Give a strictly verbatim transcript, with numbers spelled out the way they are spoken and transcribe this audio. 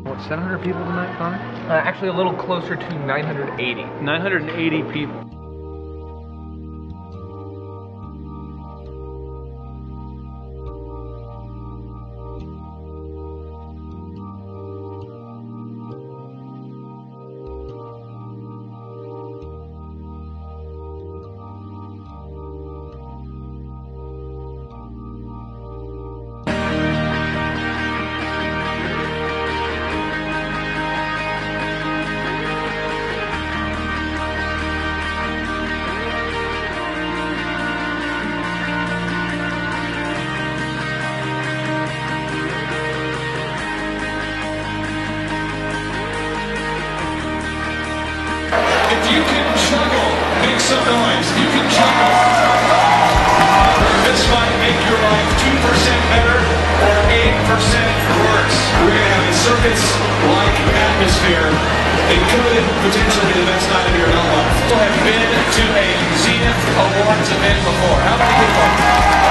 What, seven hundred people tonight, Connor? Uh, actually, a little closer to nine hundred eighty. nine hundred eighty people. If you can juggle, make some noise. You can juggle. This might make your life two percent better or eight percent worse. We're going to have a circus-like atmosphere. It could potentially be the best night of your adult life. People have been to a Zenith Awards event before. How many people?